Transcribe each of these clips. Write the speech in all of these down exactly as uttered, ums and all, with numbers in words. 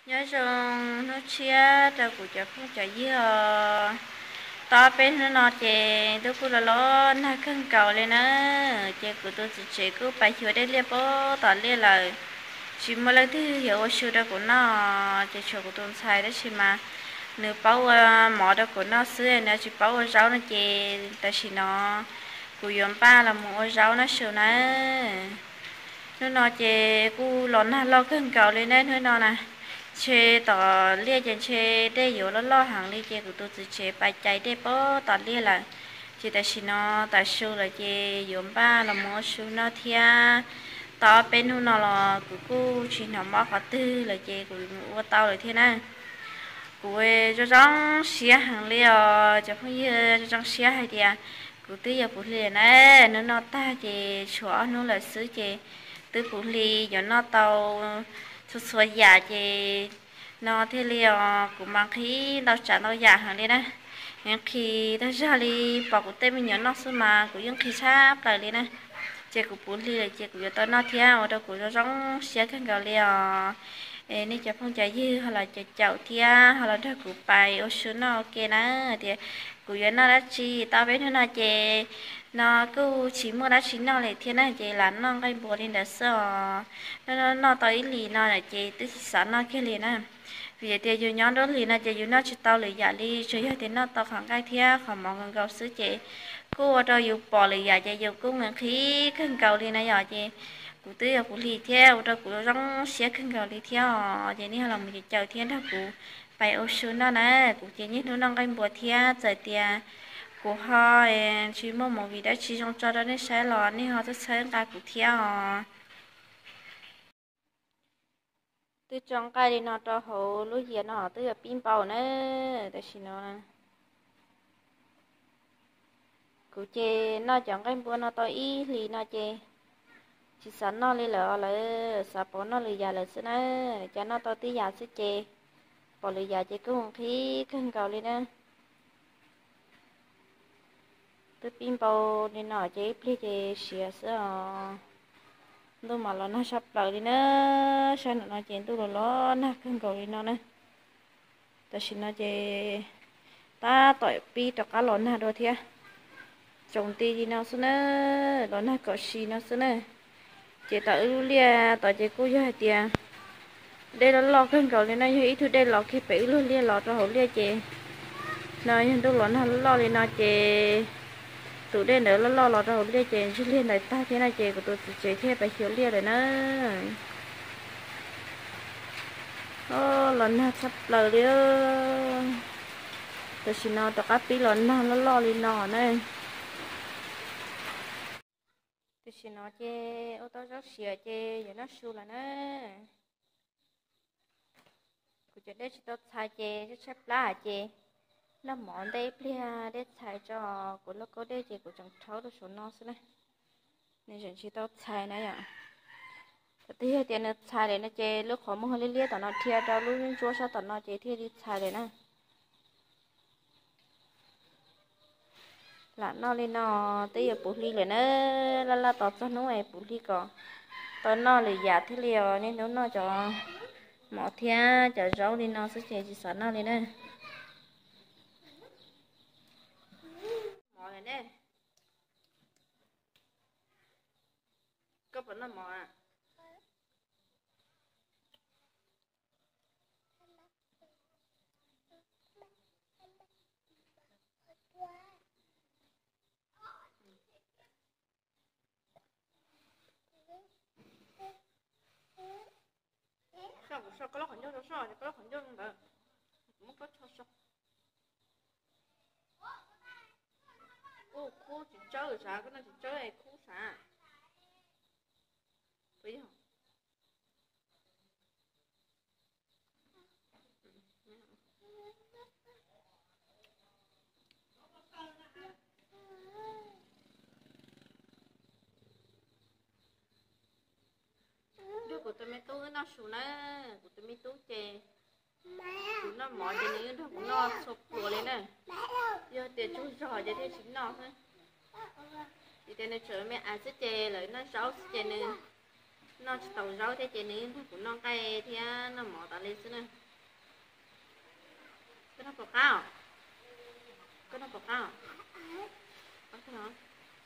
nhớ rằng nó chia ra của chả không chả dưa to bên nó nọ chè tôi cũng là lo na khăn cầu lên á chè của tôi chỉ chè cứ bài hiểu đây liệp bó tỏ liệp là chỉ một lần thứ hiểu ở sưu đó của nó chè chỗ của tôi xài đó chỉ mà nếu bao mỏ đó của nó xưa nữa chỉ bao rau nó chè tại chỉ nó của yếm ba là một rau nó sưu nè nó nọ chè cu lon na lo khăn cầu lên đấy thôi nọ nè chế tỏ lia trên chế để hiểu nó lo hàng lia chế của tôi chỉ chế bài chạy để bó tỏ lia là chế tại xin nó tại số là chế dùng ba là mua số nó thia tỏ bên hôm nào là của cô chỉ nó mất cả tư là chế của mua tao là thế này của cho trong xía hàng lia cho không như cho trong xía hay thì của tư giờ của lia này nó nó ta chế chỗ nó là xứ chế tư của lia cho nó tàu số số giả thì nó thì liệu cũng mang khi đào trả đào giả hàng đi nè những khi ta ra đi bảo của tên mình nhớ nó số mà của những khi sắp lại đi nè chị của bốn li là chị của tôi nó theo đâu của nó giống xe cái gạo liệu nên chị không chạy dư hoặc là chị chậu theo hoặc là đó của bài ô số nó ok nè thì của nó đã chi tao biết nó chị nó cứ chỉ mua đã chín nó lại thiên này chị là nó cái bùa lên đã sợ nó nó tới lì nó là chị tức sẵn nó cái lì nè vì thế dù nhóm đó lì nó chị dù nó chỉ tao lì giả đi chơi hết thì nó tao khoảng cái thia khoảng mọi người gạo sứ chị cô ở đâu dù bỏ lì giả chị dù cô người khí khăn cầu lì này giờ chị cụ tư là cụ lì theo đâu cụ rong xé khăn cầu lì theo chị này là mình chờ thiên đó cụ bài ô xuân đó nè cụ chị nhất nó đang cái bùa theo trời tiền của họ chỉ một một vị đã chỉ trong cho đó nên sẽ lo nên họ sẽ xem cái cụ theo từ trong cái đi nó cho họ lúc giờ nó từ pin bao nữa để xin nó cụ chê nó chọn cái bữa nó to ý thì nó chê chỉ sẵn nó lên lợ là sạp bỏ nó lì già là xí nữa cho nó to tí già xí chê bỏ lì già chê cứ một khí khăn cầu lên đó tôi pin bao nên nó chế pli chế xìa sữa tôi mà nó sắp lại đi nữa sao nó chế tôi rồi nó nó không cầu đi nó nữa ta xin nó chế ta tội pi cho cá lợn nào đôi thia trồng tì đi nó xí nữa lợn nào có xì nó xí nữa chế ta ưu lia ta chế cố cho tiền đây là lọ không cầu lên nó ít thôi đây lọ khi bị luôn lia lọ cho hậu lia chế nói hiện tôi lợn nào lọ lên nó chế tụi đây nữa nó lo lo đâu lia chè chứ lia này ta thế này chè của tôi chè thế phải hiểu lia rồi nó ô lần nào sắp lời đi tôi xin nó cho các tí lần nào nó lo lên nọ này tôi xin nó chè ô tô rất xìa chè giờ nó su là nó của chè đây chỉ tôi xài chè chứ sắp lá chè nó món đây bia để xài cho của nó có đây chỉ của chẳng cháu được số nó xí này nên chẳng chỉ tao xài này ạ tí hết tiền nó xài để nó chơi lúc khó mua hơi lia tao nó thiệt đâu lúc những chỗ sao tao nó chơi thiệt đi xài để nè là nó lên nó tí ở bút lyเลยนะlà là tao cho nó ấy bút ly có tao nó là giả thế liều nên nó nó cho mỏ thiệt cho rau đi nó sẽ chơi chỉ sẵn nó lên nè mỏ này nè có vẫn là mỏ à sao sao có lúc hình dung sao có lúc hình dung mà không có sao sao ô khu chỉ chơi sao cái nó chỉ chơi khu sao phải không đứa của tôi mấy tú nó sù nó của tôi mấy tú chè của nó mỏi cho nên nó cũng nó sụp của lên này giờ tiền chú giỏi cho thế chính nó thôi thì tên này chờ mẹ ăn sẽ chè lấy nó sáu chè này nó chỉ tàu rau thế chị nên thôi cũng nó cay thì nó mỏ ta lên xí này cái nó bọc cao cái nó bọc cao có cái đó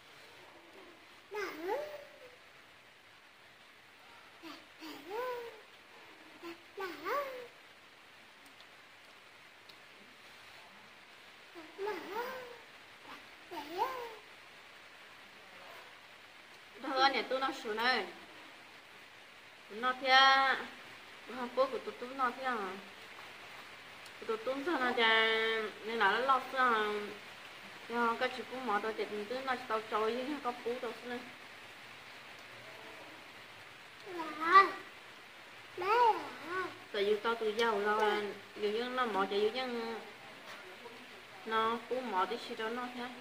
thôi này tôi nó sửa này nó thia nó bố của tôi tôi nó thia tôi tôi sao nó chả nên là nó lót sao nhưng cái chuyện cũng mỏ tôi thì tôi nó tao trôi với có bố tôi xin tại vì tao tụi giàu là dù như nó mỏ chỉ dù như nó cũng mỏ tí xíu đó nó thế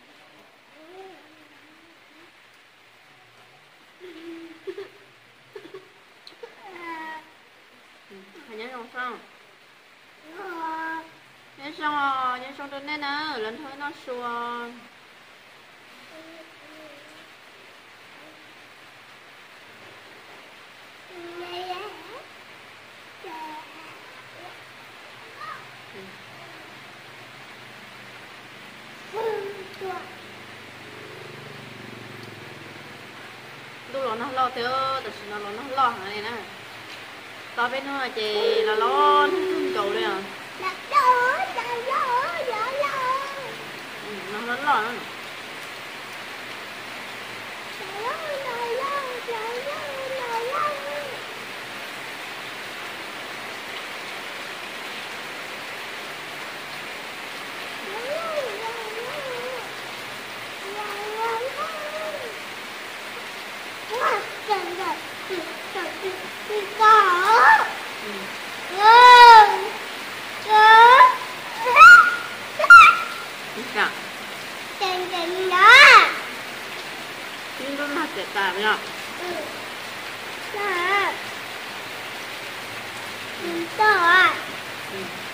phải nhớ không sao nhớ sao nhớ sao đến đây nè lên thôi nó xua lúc đó nó lo theo thật sự nó lo nó lo hả này nè tao bên nó chị là lo thương cầu đây à nó nó lo nó tại nhá. Ừ. Đó. Ừ. Đó. Ừ.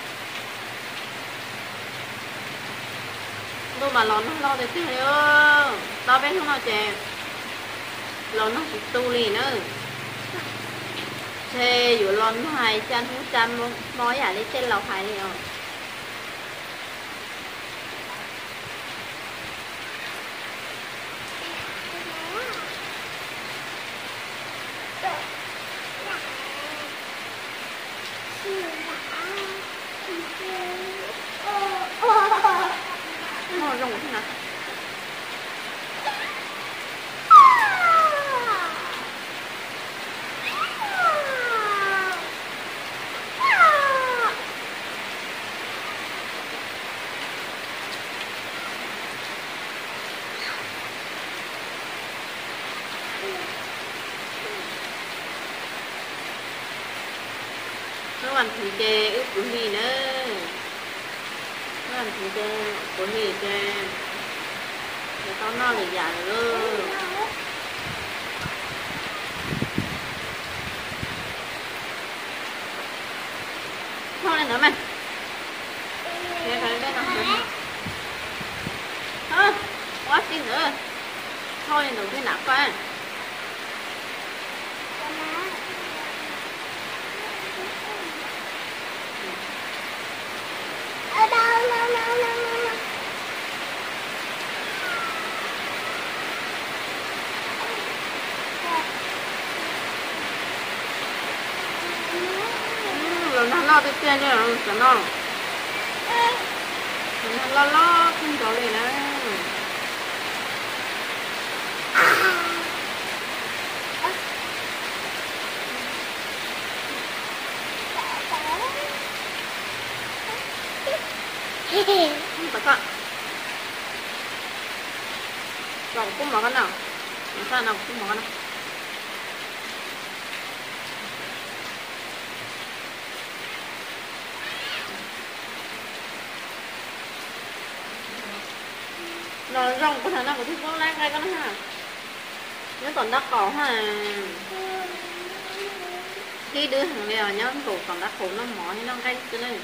Đâu mà lon nó lo được thế nữa. Tao biết không nào chị. Lon nó chỉ tu lì nữa. Thế dù lon hai chân hú chân nói à lấy trên lầu hai liền. Nó rung thế nào? Nó ăn thịt chè ướp của mì nữa. Nó ăn thịt chè của mì chè. Để tao no được dài rồi. Thôi lên nữa mày. Để phải lên nữa. Thôi, quá xin nữa. Thôi lên nữa cái nạp qua. Ở đâu, đâu, đâu, đâu, đâu. Rồi nó lo tới tiền rồi, nó nó. Nó lo lo không có gì nữa. Thật ạ. Rồi cũng mở cái nào. Sao nào cũng mở cái nào. Rồi rong có thể nào có thích con lan ngay con đó ha. Nó còn đắt cỏ ha. Khi đứa thằng này ở nhá cổ còn đắt cổ nó mỏ như nó cay chứ này.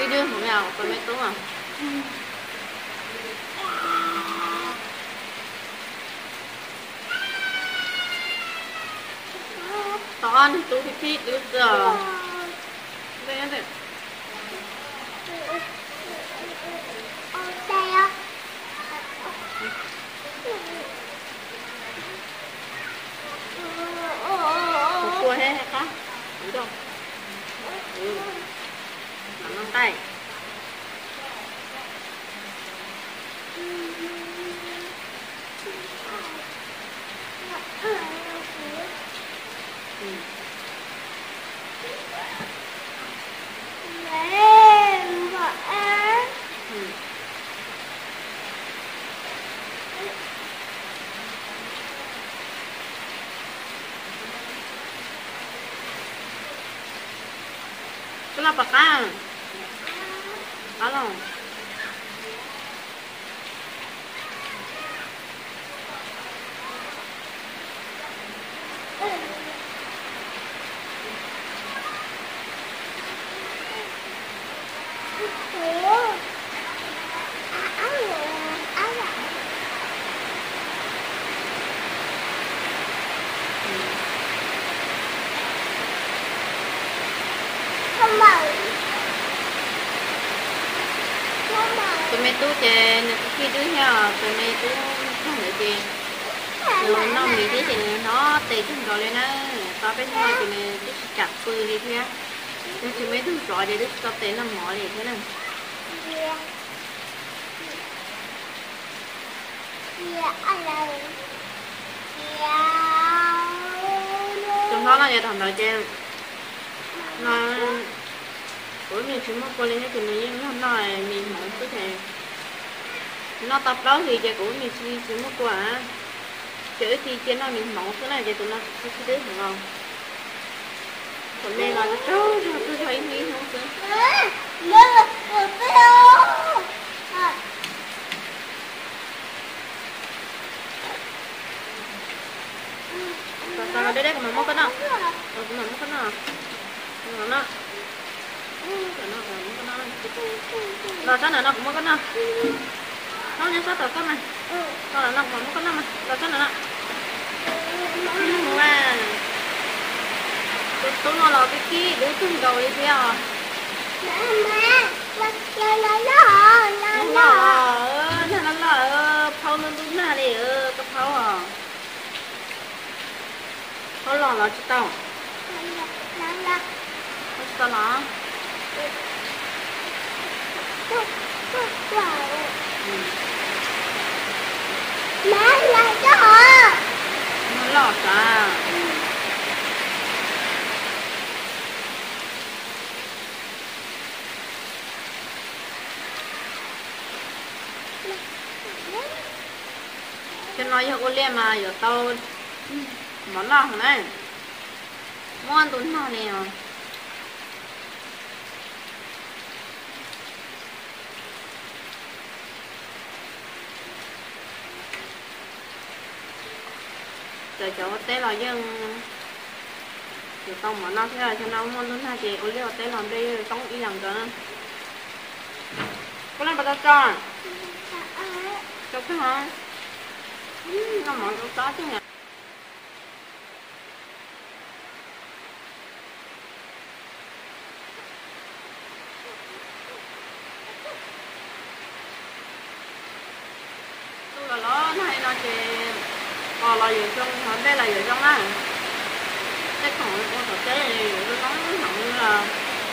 đi đưa không nào còn mấy tú à con tú thì phi tú giờ đây đây cua hết hay không đúng không ừ nắm tay kenapa kan kalau tụi mày tú chè nè khi đứa nhau tụi mày tú không được gì rồi nó mì thế thì nó tì thằng rồi lên á tao biết thôi thì mày cứ chặt phơi đi thôi á tụi mày tú rồi để đứa tao tì nó mỏi đi thế này trong đó nó vậy thằng rồi chè nó bữa mình chỉ muốn coi lên cái mình nó nói mình hỏi cứ thế nó tập đó thì giờ của mình chỉ chỉ muốn qua chữ thì trên nó mình mẫu cái này giờ tụi nó cứ cứ đứa hiểu không còn đây là cái trâu rồi tôi thấy mi không chứ sao đây đây mà mất cái nào rồi mà mất cái nào rồi nó rồi sao nó cũng mất cái nào nó nhớ sao tao cái này rồi nó cũng mất cái nào mà rồi sao nó mà tôi nói là cái kia để tôi đầu đi theo à la la la la la la la la phao nó đúng là đi ơ cái phao à phao lò là chứ tao la la sao nó má là cho họ nó lọt à cho nói cho cô lên mà giờ tao món nào hả này món tốn nào nè giờ cháu té là dân giờ tao mà nó thế là cho nó muốn luôn hai chị ôi liệu té làm đây rồi tao ý rằng cơ có lên bắt tao cho cho cái hả nó món cũng có chứ nhỉ tôi là nó hay nó chị ờ là vừa trong hả đây là vừa trong á cái còn con thực tế này tôi nói nặng như là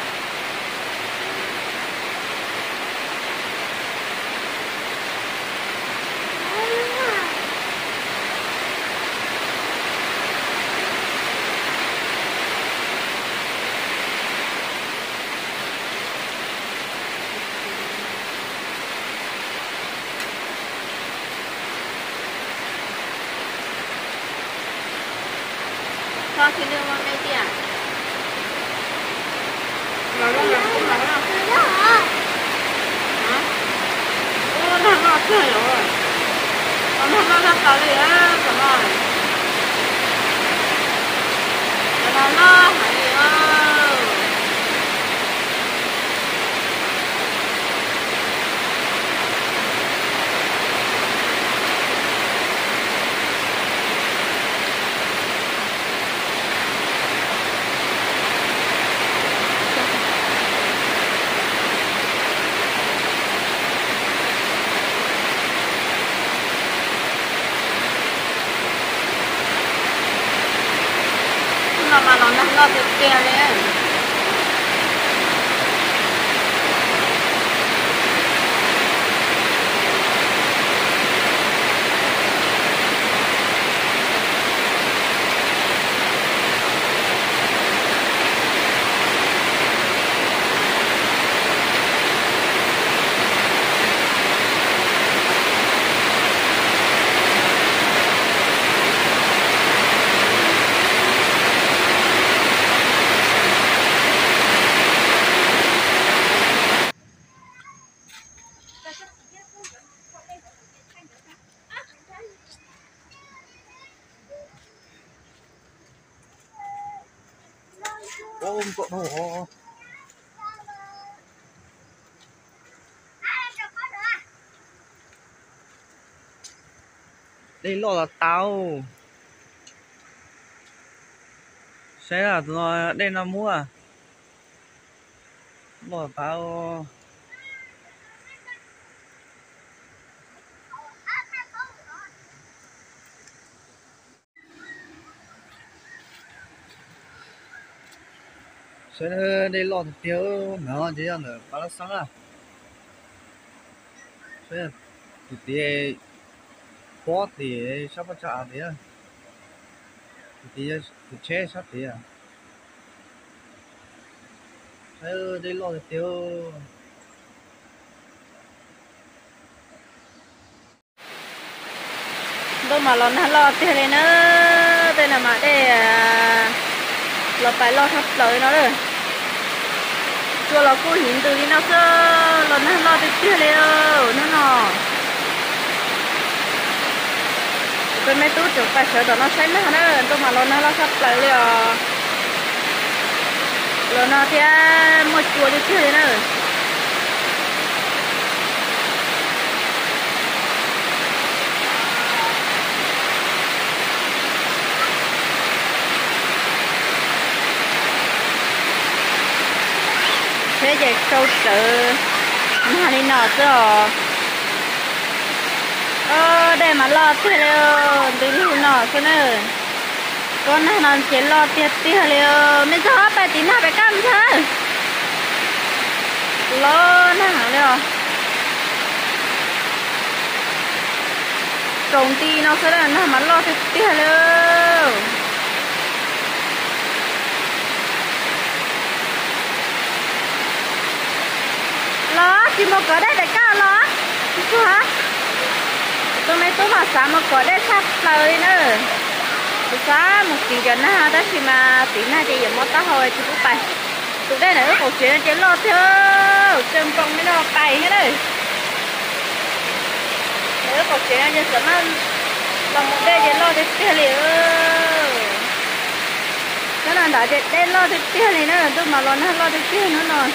cho thì đưa qua đây kìa rồi đó là cũng là đó hả ô nó nó chơi rồi nó nó nó tao đi á cảm ơn nó nó hay ơi nó mà nó nó được kia đấy ôm cậu đồ đây lo là tao sẽ là nó đây là mua à lo là tao sẽ đây lo thì tiêu nó chỉ là nữa bao sáng à sẽ thì thì bó thì sắp bắt trả thì à thì thì chế sắp thì à sẽ đây lo thì tiêu đâu mà lo nó lo tiền này nữa đây là mà đây lo phải lo thắp tới nó rồi cho lo cô hiện từ đi nó cơ lo nó lo được tiền này nó nó cái mấy túi chụp phải sửa đó nó xanh nữa nữa đâu mà lo nó lo thắp tới rồi lo nó thì một chùa được tiền nữa thế vậy câu sự nó đi nọ rồi ơ đây mà lo thế rồi đi đi nọ cái nữa con nó nó chỉ lo tiệt tiệt rồi mình cho phải tí nào phải cam chứ lo nó hả rồi công ty nó sẽ là nó mà lo tiệt tiệt rồi lo chỉ một cái đây để cao lo chứ hả tôi mấy tôi mà sáng một cái đây sắp lời nữa tôi sáng một chuyện cho nó đó thì mà tí này thì giống một tao hồi thì tôi phải tôi đây là ước một chuyện chỉ lo theo chân phong mới lo tay hết rồi ước một chuyện cho sớm ăn làm một đây chỉ lo thì tiền liền cái nào đã đây lo thì tiền liền nữa tôi mà lo nó lo thì tiền nữa rồi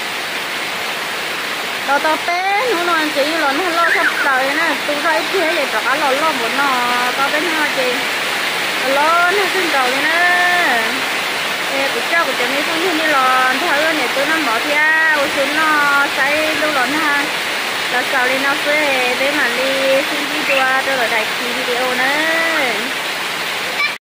đó tao bé nó nói chỉ là nó lo sắp tới nè tôi thấy thế vậy cả lo lo một nó tao bé nó chị lo nó xin cầu nè ê của cháu của cháu mấy con như là thôi này tôi nó bỏ theo ôi xin nó say lâu lắm ha là sau này nó sẽ để mà đi xin video tôi ở đây video nữa